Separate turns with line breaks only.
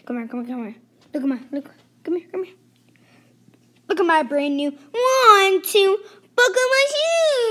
Come here. Look at come here. Look at my brand new 1, 2, buckle my shoes.